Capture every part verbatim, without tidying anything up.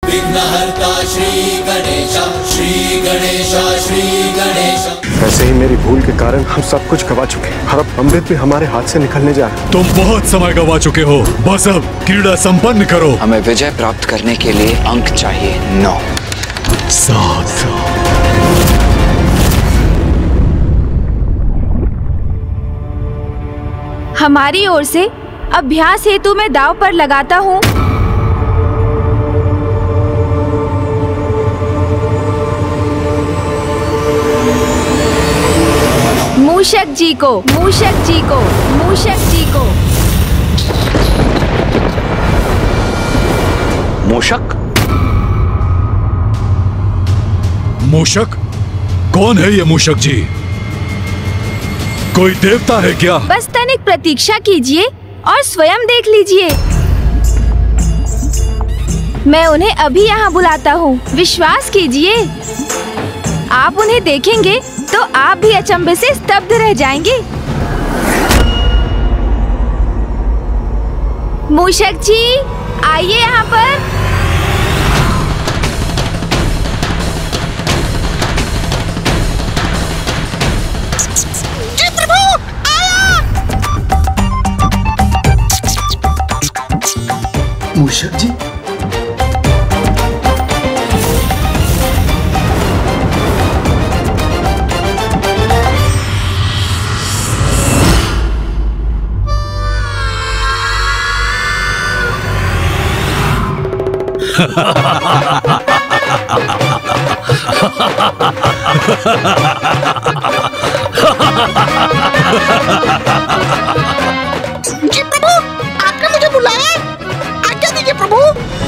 विघ्नहर्ता श्री गणेशा, श्री गणेशा, श्री गणेशा। वैसे ही मेरी भूल के कारण हम सब कुछ गवा चुके हैं और अब अमृत भी हमारे हाथ से निकलने जा रहा है। तुम बहुत समय गवा चुके हो, बस अब क्रीड़ा संपन्न करो। हमें विजय प्राप्त करने के लिए अंक चाहिए नौ। सात। हमारी ओर से अभ्यास हेतु मैं दांव पर लगाता हूँ मूषक जी को, मूषक जी को, मूषक जी को। मूषक? मूषक? कौन है ये मूषक जी? कोई देवता है क्या? बस तनिक प्रतीक्षा कीजिए और स्वयं देख लीजिए। मैं उन्हें अभी यहाँ बुलाता हूँ, विश्वास कीजिए। आप उन्हें देखेंगे तो आप भी अचंभे से स्तब्ध रह जाएंगे। मूषक जी, आइए यहाँ पर। जी प्रभु, आया। मूषक जी, जी प्रभु, आपने मुझे बुलाया, आज्ञा दीजिए प्रभु।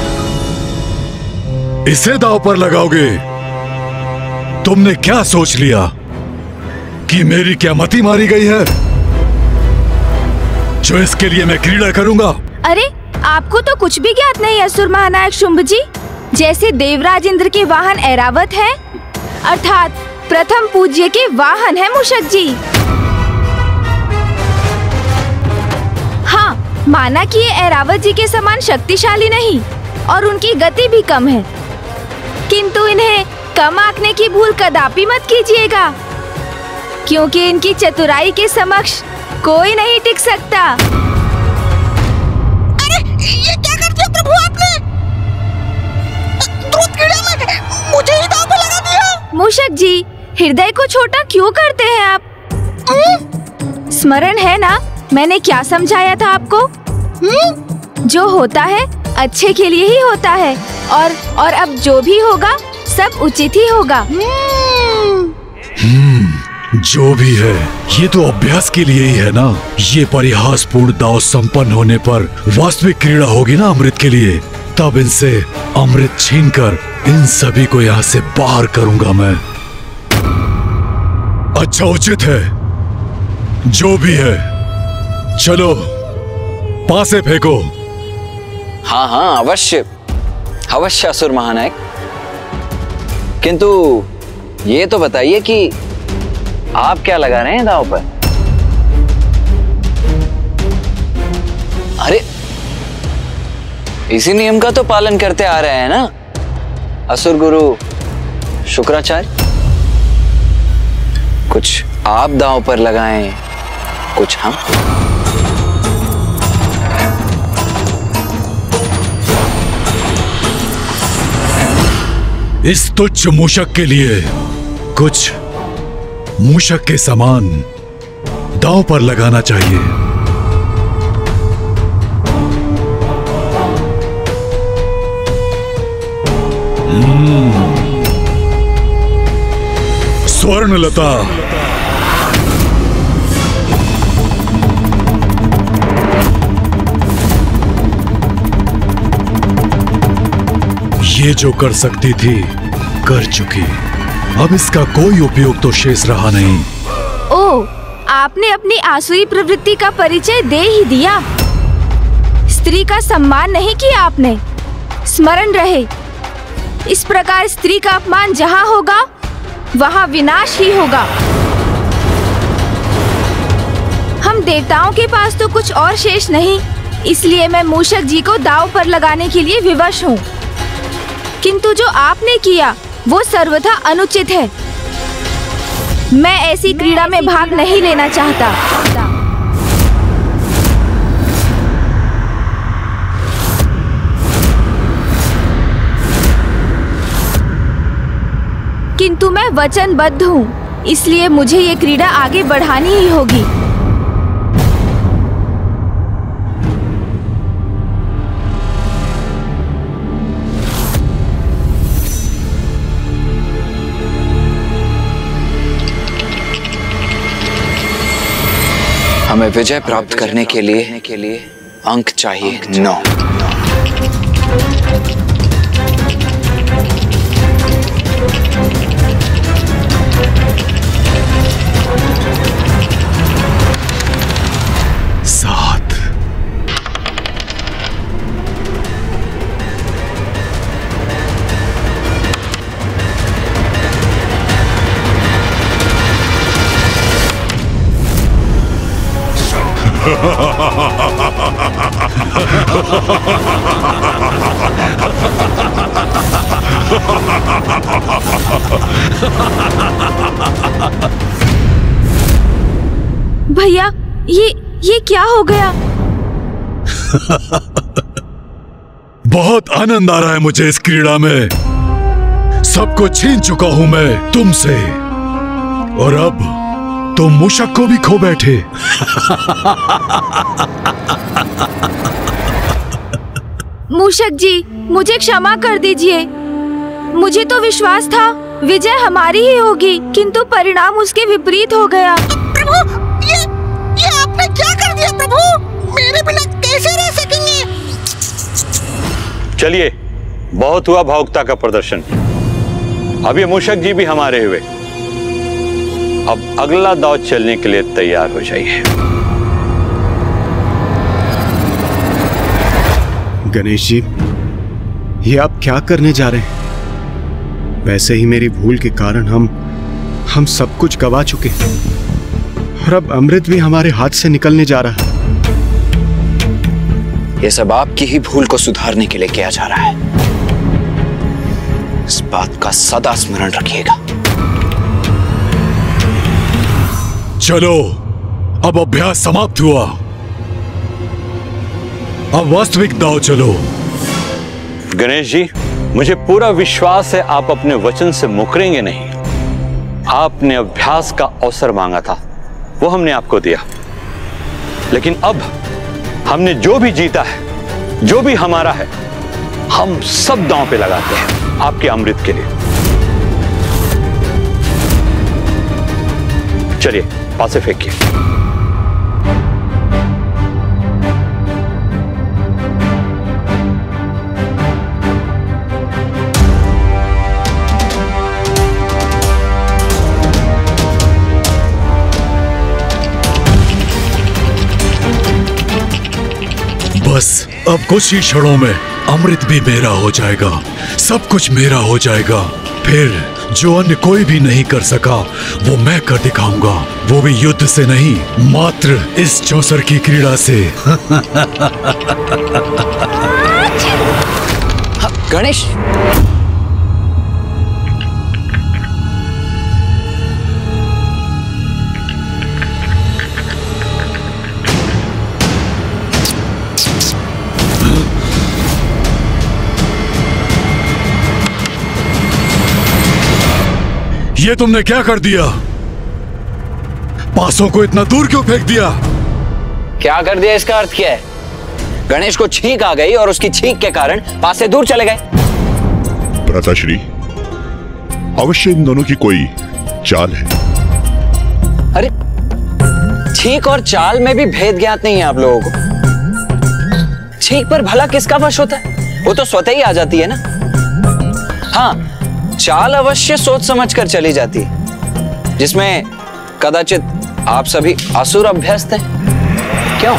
इसे दांव पर लगाओगे? तुमने क्या सोच लिया कि मेरी क्या मति मारी गई है जो इसके लिए मैं क्रीड़ा करूंगा? अरे, आपको तो कुछ भी ज्ञात नहीं असुर महानायक शुंभ जी। जैसे देवराज इंद्र के वाहन ऐरावत है, अर्थात प्रथम पूज्य के वाहन है मूषक जी। हाँ, माना कि ये ऐरावत जी के समान शक्तिशाली नहीं और उनकी गति भी कम है, किंतु इन्हें कम आंकने की भूल कदापि मत कीजिएगा, क्योंकि इनकी चतुराई के समक्ष कोई नहीं टिक सकता। अरे, ये क्या कर दिया प्रभु आपने? द्रुत क्रीड़ा में मुझे ही दांव पर लगा दिया। मूषक जी, हृदय को छोटा क्यों करते हैं आप? हुँ? स्मरण है ना मैंने क्या समझाया था आपको? हुँ? जो होता है अच्छे के लिए ही होता है, और और अब जो भी होगा सब उचित ही होगा। हम्म, जो भी है ये तो अभ्यास के लिए ही है ना। ये परिहासपूर्ण दांव संपन्न होने पर वास्तविक क्रीड़ा होगी ना अमृत के लिए। तब इनसे अमृत छीनकर इन सभी को यहाँ से बाहर करूंगा मैं। अच्छा, उचित है, जो भी है। चलो पासे फेंको। हाँ हाँ, अवश्य अवश्य असुर महानायक। किंतु ये तो बताइए कि आप क्या लगा रहे हैं दांव पर? अरे, इसी नियम का तो पालन करते आ रहे हैं ना असुर गुरु शुक्राचार्य। कुछ आप दांव पर लगाएं, कुछ हम। इस तुच्छ मूषक के लिए कुछ मूषक के समान दांव पर लगाना चाहिए। हम्म, स्वर्णलता। ये जो कर सकती थी कर चुकी, अब इसका कोई उपयोग तो शेष रहा नहीं। ओ, आपने अपनी आसुरी प्रवृत्ति का परिचय दे ही दिया। स्त्री का सम्मान नहीं किया आपने। स्मरण रहे, इस प्रकार स्त्री का अपमान जहाँ होगा वहाँ विनाश ही होगा। हम देवताओं के पास तो कुछ और शेष नहीं, इसलिए मैं मूषक जी को दांव पर लगाने के लिए विवश हूँ। किंतु जो आपने किया वो सर्वथा अनुचित है। मैं ऐसी क्रीड़ा में भाग नहीं लेना चाहता। किंतु मैं वचनबद्ध हूँ, इसलिए मुझे ये क्रीड़ा आगे बढ़ानी ही होगी। हमें विजय प्राप्त करने के लिए के लिए अंक चाहिए नौ। सात। भैया, ये ये क्या हो गया? बहुत आनंद आ रहा है मुझे इस क्रीड़ा में। सब कुछ छीन चुका हूं मैं तुमसे, और अब तुम मूषक को भी खो बैठे। मूषक जी, मुझे क्षमा कर दीजिए। मुझे तो विश्वास था विजय हमारी ही होगी, किंतु परिणाम उसके विपरीत हो गया। प्रभु, ये ये आपने क्या कर दिया प्रभु? मेरे बिना कैसे रह सकेंगे? चलिए, बहुत हुआ भावुकता का प्रदर्शन। अब ये मूषक जी भी हमारे हुए। अब अगला दाव चलने के लिए तैयार हो जाइए। गणेश जी, ये आप क्या करने जा रहे हैं? वैसे ही मेरी भूल के कारण हम हम सब कुछ गवा चुके हैं, और अब अमृत भी हमारे हाथ से निकलने जा रहा है। ये सब आपकी ही भूल को सुधारने के लिए किया जा रहा है। इस बात का सदा स्मरण रखिएगा। चलो, अब अभ्यास समाप्त हुआ। अब वास्तविक दाव चलो। गणेश जी, मुझे पूरा विश्वास है आप अपने वचन से मुकरेंगे नहीं। आपने अभ्यास का अवसर मांगा था, वो हमने आपको दिया। लेकिन अब हमने जो भी जीता है, जो भी हमारा है, हम सब दांव पे लगाते हैं आपके अमृत के लिए। चलिए, पासे फेंकिए। बस अब कुछ ही क्षणों में अमृत भी मेरा हो जाएगा, सब कुछ मेरा हो जाएगा। फिर जो अन्य कोई भी नहीं कर सका वो मैं कर दिखाऊंगा, वो भी युद्ध से नहीं, मात्र इस चौसर की क्रीड़ा से। गणेश, ये तुमने क्या कर दिया? पासों को इतना दूर क्यों फेंक दिया? क्या कर दिया इसका अर्थ क्या है? गणेश को छींक आ गई और उसकी छींक के कारण पासे दूर चले गए। भ्राताश्री, अवश्य इन दोनों की कोई चाल है। अरे, छींक और चाल में भी भेद ज्ञात नहीं है आप लोगों को। छींक पर भला किसका वश होता है? वो तो स्वतः ही आ जाती है ना। हाँ, चाल अवश्य सोच समझ कर चली जाती है, जिसमें कदाचित आप सभी असुर अभ्यस्त हैं। क्यों?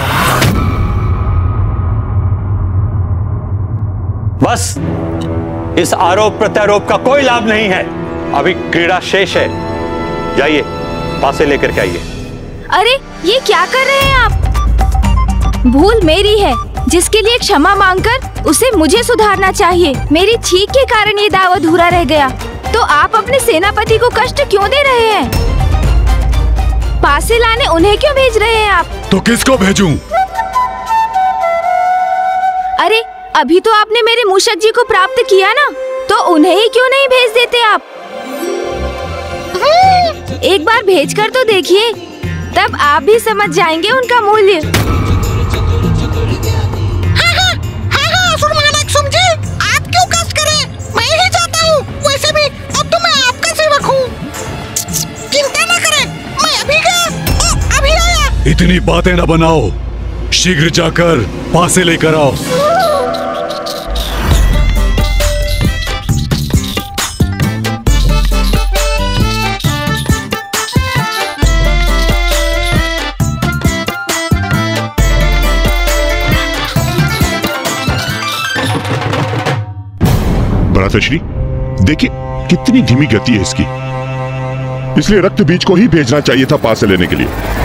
बस, इस आरोप प्रत्यारोप का कोई लाभ नहीं है। अभी क्रीड़ा शेष है। जाइए, पासे लेकर के आइए। अरे, ये क्या कर रहे हैं आप? भूल मेरी है, जिसके लिए क्षमा मांगकर उसे मुझे सुधारना चाहिए। मेरी छींक के कारण ये दाव अधूरा रह गया। तो आप अपने सेनापति को कष्ट क्यों दे रहे हैं? पासे लाने उन्हें क्यों भेज रहे हैं आप? तो किसको भेजूं? अरे अभी तो आपने मेरे मूषक जी को प्राप्त किया ना, तो उन्हें ही क्यों नहीं भेज देते आप? एक बार भेज कर तो देखिए, तब आप भी समझ जाएंगे उनका मूल्य। हाँ हाँ हाँ हाँ असुर महानायक समझे, आप क्यों कष्ट करें, मैं ही चाहता हूँ। वैसे भी अब तो मैं आपका सेवक हूँ। चिंता न करें, मैं अभी गया और अभी आया। इतनी बातें न बनाओ, शीघ्र जाकर पासे लेकर आओ। भ्राताश्री, देखिए कितनी धीमी गति है इसकी, इसलिए रक्त बीज को ही भेजना चाहिए था पास लेने के लिए।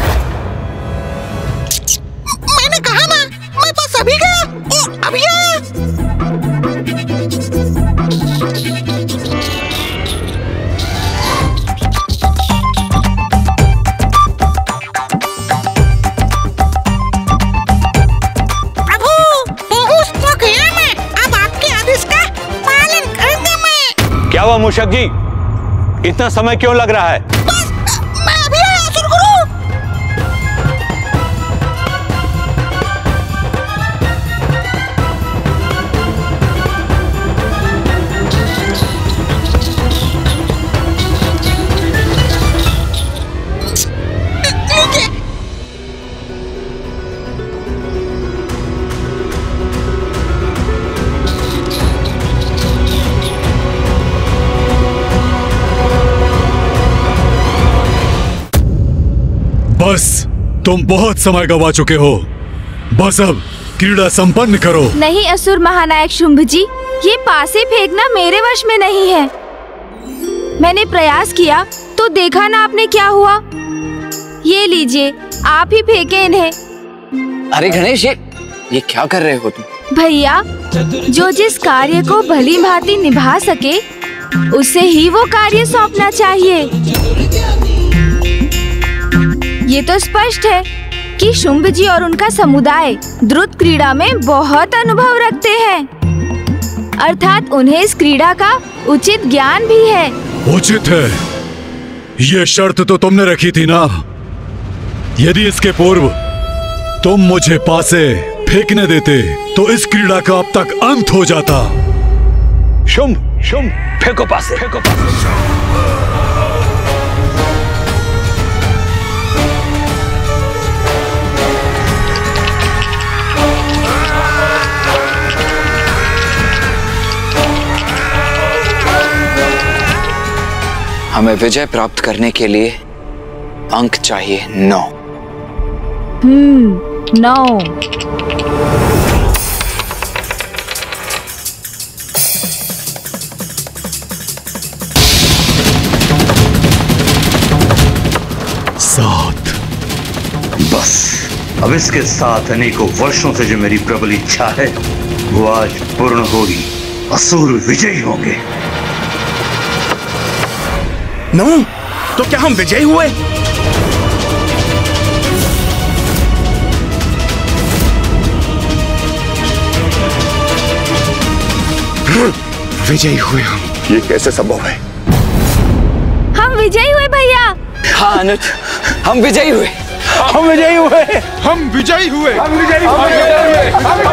मैंने कहा ना, मैं बस अभी गया और अभी आया। प्रभु, पहुंच तो गया मैं। अब आपके आदेश का पालन करूंगा मैं। क्या हुआ मूषक जी, इतना समय क्यों लग रहा है? बस मैं अभी आया असुर गुरु। बस तुम बहुत समय गवा चुके हो, बस अब क्रीड़ा संपन्न करो। नहीं असुर महानायक शुंभ जी, ये पासे फेंकना मेरे वश में नहीं है। मैंने प्रयास किया तो देखा ना आपने क्या हुआ। ये लीजिए, आप ही फेंके इन्हें। अरे गणेश, ये ये क्या कर रहे हो तुम? भैया, जो जिस कार्य को भली भांति निभा सके उसे ही वो कार्य सौंपना चाहिए। ये तो स्पष्ट है कि शुंभ जी और उनका समुदाय द्रुत क्रीड़ा में बहुत अनुभव रखते हैं, अर्थात उन्हें इस क्रीड़ा का उचित ज्ञान भी है। उचित है, ये शर्त तो तुमने रखी थी ना। यदि इसके पूर्व तुम मुझे पासे फेंकने देते तो इस क्रीड़ा का अब तक अंत हो जाता। शुंभ, शुंभ, फेंको पासे, फेंको पासे। हमें विजय प्राप्त करने के लिए अंक चाहिए नौ। हम्म, नौ। सात। बस अब इसके साथ अनेकों वर्षों से जो मेरी प्रबल इच्छा है वो आज पूर्ण होगी। असुर विजयी होंगे। नौ, तो क्या हम विजयी हुए? विजयी हुए हम। ये कैसे संभव है? हम विजयी हुए भैया। हाँ अनुज, हम विजयी हुए। हम विजयी हुए। हम विजयी हुए। हम विजयी हुए।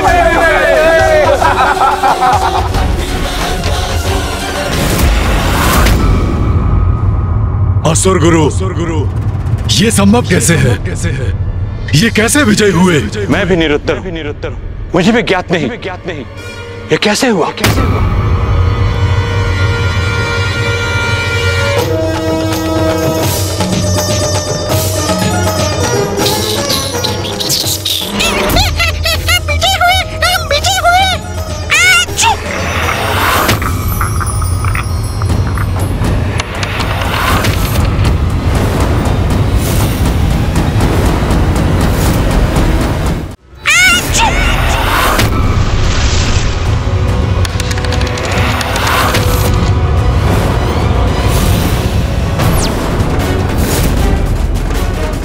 असुर गुरु, असुर गुरु, ये संभव कैसे है? कैसे है? ये कैसे विजयी हुए? मैं भी निरुत्तर हूं, निरुत्तर हूं। मुझे भी ज्ञात नहीं, ज्ञात नहीं। ये कैसे हुआ? कैसे हुआ?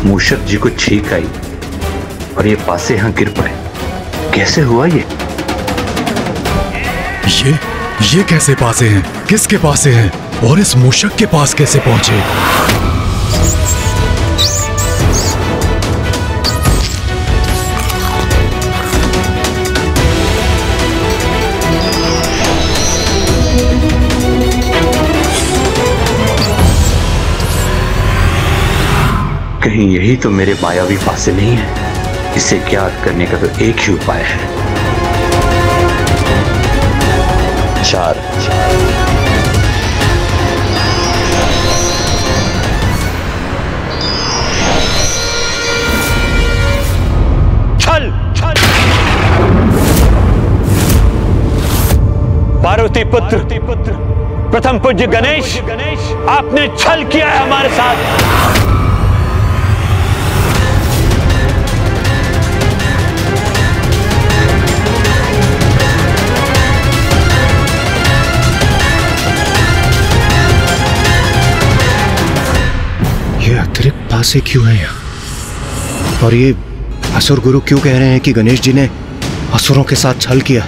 मूषक जी को छींक आई और ये पासे यहां गिर पड़े। कैसे हुआ ये? ये ये कैसे पासे हैं? किसके पासे हैं? और इस मूषक के पास कैसे पहुंचे? कहीं यही तो मेरे मायावी पासे नहीं है? इसे ज्ञात करने का तो एक ही उपाय है। चार, छल, छल। पार्वती पुत्र प्रथम पूज्य गणेश, आपने छल किया है हमारे साथ। अतिरिक्त पासे क्यों है यहाँ? और ये असुर गुरु क्यों कह रहे हैं कि गणेश जी ने असुरों के साथ छल किया?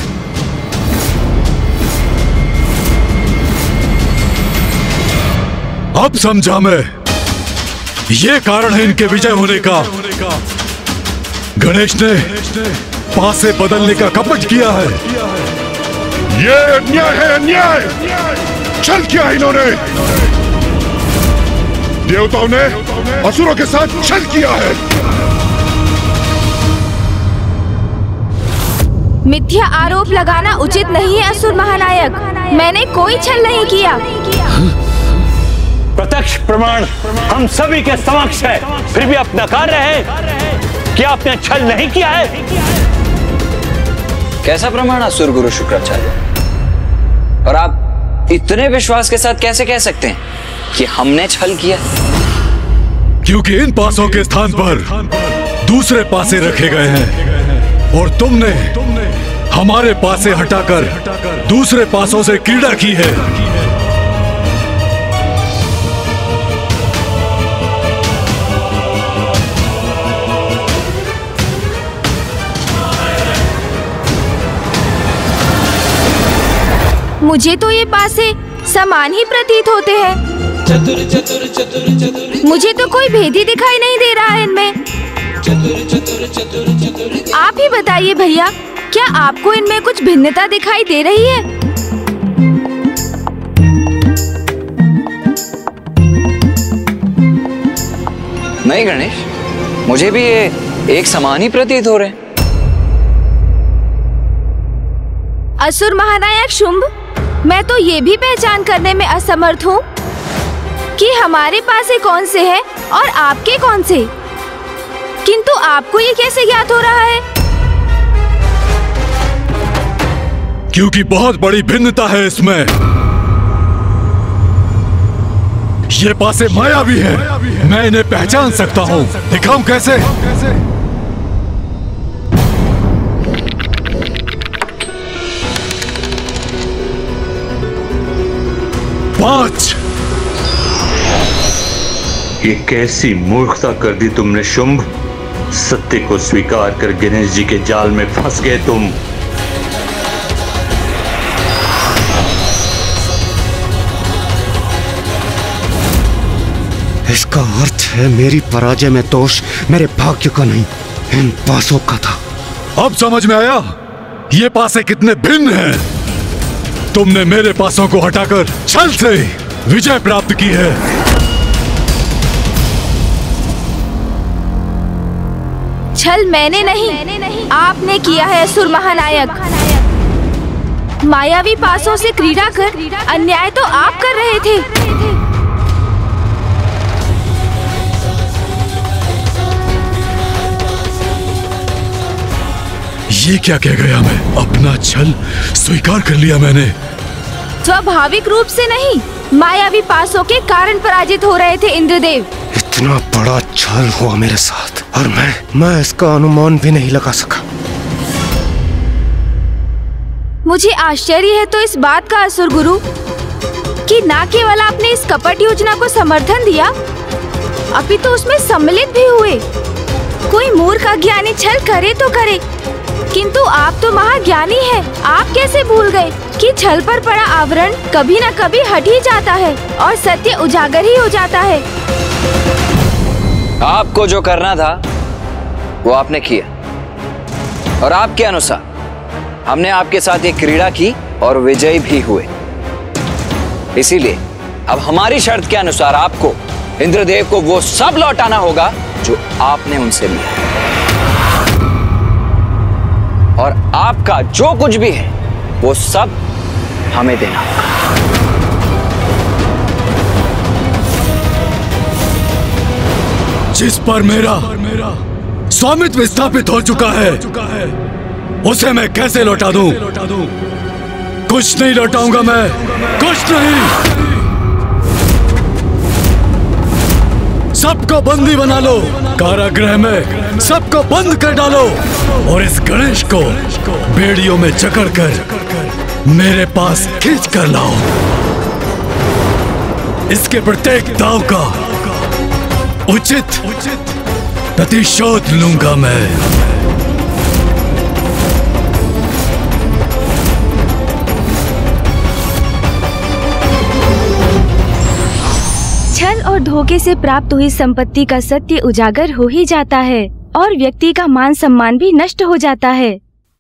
अब समझा मैं, ये कारण है इनके विजय होने का। गणेश ने पासे बदलने का कपट किया है। ये अन्याय है, अन्याय। छल किया इन्होंने। देवताओं ने असुरों के साथ छल किया है। मिथ्या आरोप लगाना उचित नहीं है असुर महानायक। मैंने कोई छल नहीं किया। प्रत्यक्ष प्रमाण हम सभी के समक्ष है, फिर भी आप नकार रहे हैं कि आपने छल नहीं किया है। कैसा प्रमाण असुर गुरु शुक्राचार्य? और आप इतने विश्वास के साथ कैसे कह सकते हैं कि हमने छल किया? क्योंकि इन पासों के स्थान पर दूसरे पासे रखे गए हैं और तुमने हमारे पासे हटाकर दूसरे पासों से क्रीड़ा की है। मुझे तो ये पासे समान ही प्रतीत होते हैं। चतुर चतुर चतुर चतुर मुझे तो कोई भेद ही दिखाई नहीं दे रहा है इनमें। चतुर चतुर चतुर चतुर आप ही बताइए भैया, क्या आपको इनमें कुछ भिन्नता दिखाई दे रही है? नहीं गणेश, मुझे भी ये एक समान ही प्रतीत हो रहे हैं। असुर महानायक शुंभ, मैं तो ये भी पहचान करने में असमर्थ हूँ कि हमारे पास कौन से हैं और आपके कौन से। किंतु आपको ये कैसे ज्ञात हो रहा है? क्योंकि बहुत बड़ी भिन्नता है इसमें। ये पासे मायावी है, मैं इन्हें पहचान सकता हूँ। दिखाऊं कैसे? पांच। ये कैसी मूर्खता कर दी तुमने शुंभ। सत्य को स्वीकार कर गणेश जी के जाल में फंस गए तुम। इसका अर्थ है मेरी पराजय में दोष मेरे भाग्य का नहीं, इन पासों का था। अब समझ में आया ये पासे कितने भिन्न हैं। तुमने मेरे पासों को हटाकर छल से विजय प्राप्त की है। छल मैंने नहीं, आपने किया है असुर महानायक। मायावी पासों से क्रीड़ा कर अन्याय तो आप कर रहे थे। ये क्या कह गया मैं? अपना छल स्वीकार कर लिया मैंने। स्वाभाविक रूप से नहीं, मायावी पासों के कारण पराजित हो रहे थे इंद्रदेव। इतना बड़ा छल हुआ मेरे साथ और मैं मैं इसका अनुमान भी नहीं लगा सका। मुझे आश्चर्य है तो इस बात का असुर गुरु कि न केवल आपने इस कपट योजना को समर्थन दिया अपितु उसमें सम्मिलित भी हुए। कोई मूर्ख अज्ञानी छल करे तो करे, किंतु आप तो महाज्ञानी हैं। आप कैसे भूल गए कि छल पर पड़ा आवरण कभी न कभी हट ही जाता है और सत्य उजागर ही हो जाता है। आपको जो करना था वो आपने किया, और आपके अनुसार हमने आपके साथ एक क्रीड़ा की और विजयी भी हुए। इसीलिए अब हमारी शर्त के अनुसार आपको इंद्रदेव को वो सब लौटाना होगा जो आपने उनसे लिया, और आपका जो कुछ भी है वो सब हमें देना होगा। जिस पर मेरा स्वामित्व स्थापित हो चुका है उसे मैं कैसे लौटा दूं? कुछ नहीं लौटाऊंगा मैं, कुछ नहीं। सबको बंदी बना लो, कारागृह में सबको बंद कर डालो, और इस गणेश को बेड़ियों में जकड़कर मेरे पास खींच कर लाओ। इसके प्रत्येक दाव का उचित प्रतिशोध लूंगा मैं। छल और धोखे से प्राप्त हुई संपत्ति का सत्य उजागर हो ही जाता है और व्यक्ति का मान सम्मान भी नष्ट हो जाता है।